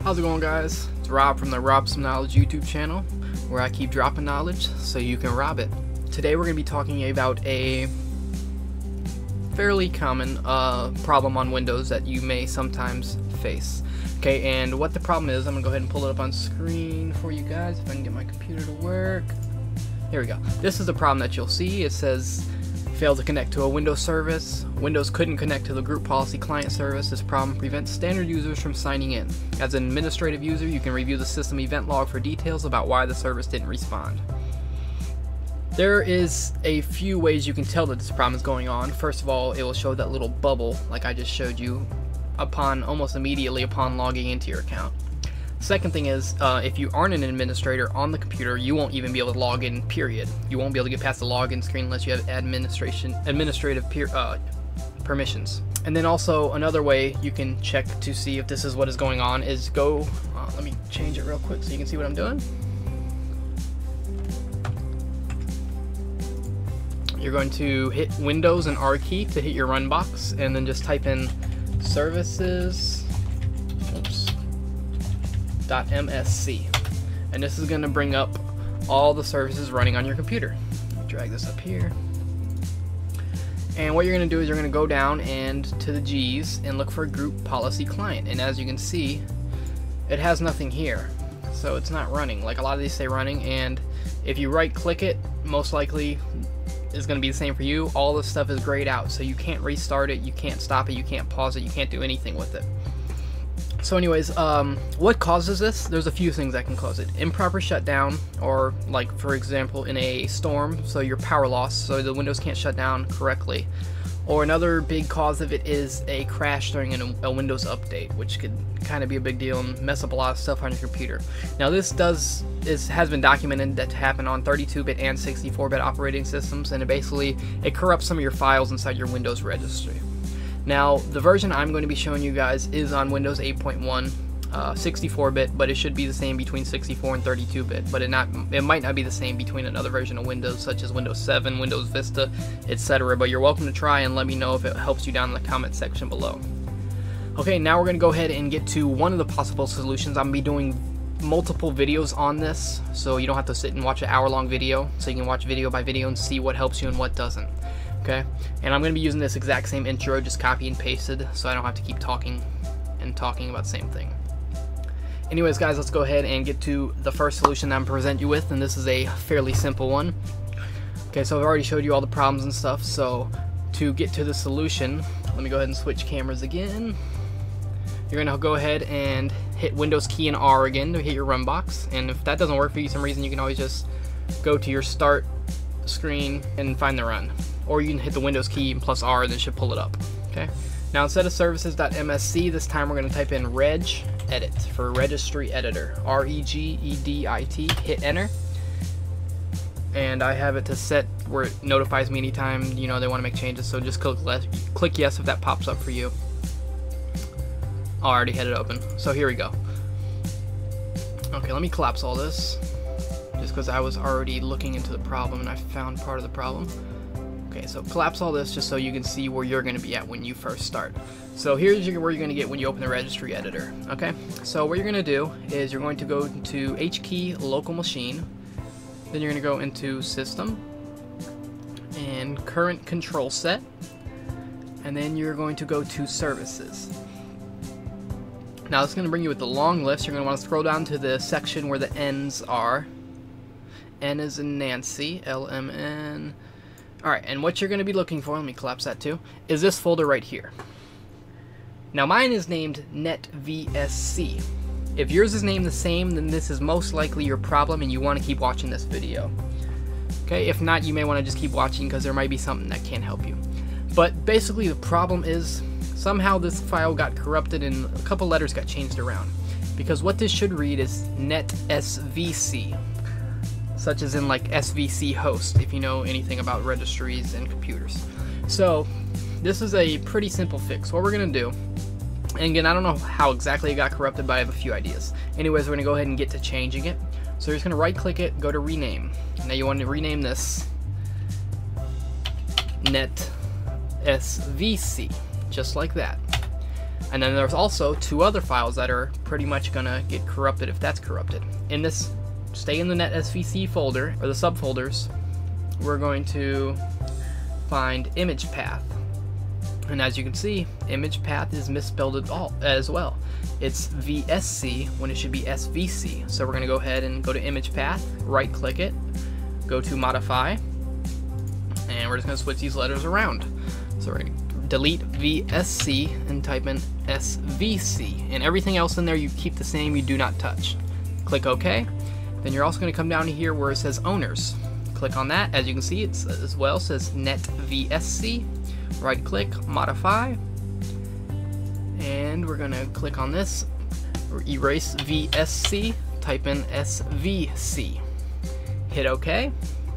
How's it going, guys? It's Rob from the Rob Some Knowledge YouTube channel, where I keep dropping knowledge so you can rob it. Today we're going to be talking about a fairly common problem on Windows that you may sometimes face. Okay, and what the problem is, I'm going to go ahead and pull it up on screen for you guys if I can get my computer to work. Here we go. This is the problem that you'll see. It says failed to connect to a Windows service. Windows couldn't connect to the group policy client service. This problem prevents standard users from signing in. As an administrative user, you can review the system event log for details about why the service didn't respond. There is a few ways you can tell that this problem is going on. First of all, it will show that little bubble like I just showed you almost immediately upon logging into your account. Second thing is, if you aren't an administrator on the computer, you won't even be able to log in, period. You won't be able to get past the login screen unless you have administrative permissions. And then also another way you can check to see if this is what is going on is let me change it real quick so you can see what I'm doing. You're going to hit Windows and R key to hit your run box, and then just type in services. .msc, and this is going to bring up all the services running on your computer. Let me drag this up here, and what you're going to do is you're going to go down and to the G's and look for group policy client, and as you can see, it has nothing here, so it's not running. Like a lot of these say running, and if you right click it, most likely is going to be the same for you. All this stuff is grayed out, so you can't restart it, you can't stop it, you can't pause it, you can't do anything with it. So anyways, what causes this? There's a few things that can cause it. Improper shutdown, or like for example in a storm, so your power loss, so the Windows can't shut down correctly. Or another big cause of it is a crash during a Windows update, which could kind of be a big deal and mess up a lot of stuff on your computer. Now this has been documented that to happen on 32-bit and 64-bit operating systems, and it corrupts some of your files inside your Windows registry. Now, the version I'm going to be showing you guys is on Windows 8.1, 64-bit, but it should be the same between 64 and 32-bit, but it might not be the same between another version of Windows, such as Windows 7, Windows Vista, etc. But you're welcome to try and let me know if it helps you down in the comment section below. Okay, now we're going to go ahead and get to one of the possible solutions. I'm going to be doing multiple videos on this, so you don't have to sit and watch an hour-long video, so you can watch video by video and see what helps you and what doesn't. Okay, and I'm going to be using this exact same intro, just copy and pasted, so I don't have to keep talking about the same thing. Anyways, guys, let's go ahead and get to the first solution that I'm going to present you with, and this is a fairly simple one. Okay, so I've already showed you all the problems and stuff, so to get to the solution, let me go ahead and switch cameras again. You're going to go ahead and hit Windows key and R again to hit your run box, and if that doesn't work for you for some reason, you can always just go to your start screen and find the run. Or you can hit the Windows key and plus R, and it should pull it up. Okay. Now instead of services.msc, this time we're going to type in regedit for registry editor. regedit. Hit enter, and I have it to set where it notifies me anytime they want to make changes. So just click yes if that pops up for you. Oh, I already had it open. So here we go. Okay, let me collapse all this, just because I was already looking into the problem and I found part of the problem. Okay, so collapse all this just so you can see where you're going to be at when you first start. So here's where you're going to get when you open the registry editor. Okay, so what you're going to do is you're going to go to H key local machine, then you're going to go into system and current control set, and then you're going to go to services. Now it's going to bring you with the long list. You're going to want to scroll down to the section where the N's are. N is in Nancy, LMN. Alright, and what you're going to be looking for, let me collapse that too, is this folder right here. Now mine is named netvsc. If yours is named the same, then this is most likely your problem and you want to keep watching this video. Okay, if not, you may want to just keep watching because there might be something that can help you. But basically the problem is somehow this file got corrupted and a couple letters got changed around. Because what this should read is netvsc. Such as in like SVC host, if you know anything about registries and computers. So this is a pretty simple fix. What we're going to do, and again, I don't know how exactly it got corrupted, but I have a few ideas. Anyways, we're going to go ahead and get to changing it. So you're just going to right click it, go to rename. Now you want to rename this netvsc, just like that. And then there's also 2 other files that are pretty much gonna get corrupted if that's corrupted. In this, stay in the NetSVC folder, or the subfolders, we're going to find image path. And as you can see, image path is misspelled as well. It's VSC when it should be SVC. So we're gonna go ahead and go to image path, right click it, go to modify, and we're just gonna switch these letters around. So we're gonna delete VSC and type in SVC, and everything else in there you keep the same, you do not touch. Click OK. Then you're also going to come down to here where it says owners. Click on that. As you can see, it as well says net VSC. Right click, modify, and we're going to click on this, erase VSC, type in SVC, hit OK,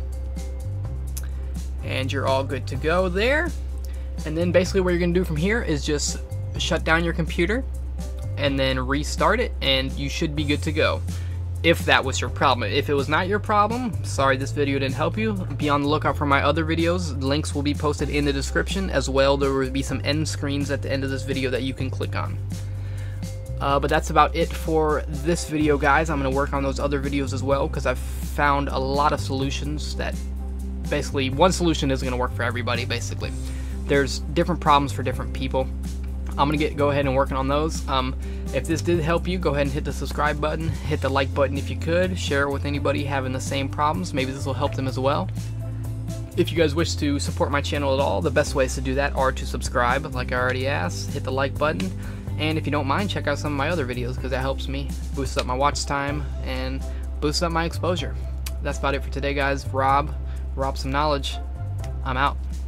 and you're all good to go there. And then basically what you're going to do from here is just shut down your computer and then restart it, and you should be good to go. If that was your problem. If it was not your problem, sorry this video didn't help you. Be on the lookout for my other videos. Links will be posted in the description. As well, there will be some end screens at the end of this video that you can click on. But that's about it for this video, guys. I'm going to work on those other videos as well, because I've found a lot of solutions that basically one solution isn't going to work for everybody. Basically, there's different problems for different people. I'm gonna go ahead and working on those. If this did help you, go ahead and hit the subscribe button, hit the like button if you could, share it with anybody having the same problems. Maybe this will help them as well. If you guys wish to support my channel at all, the best ways to do that are to subscribe, like I already asked, hit the like button, and if you don't mind, check out some of my other videos, because that helps me boost up my watch time and boost up my exposure. That's about it for today, guys. Rob some knowledge. I'm out.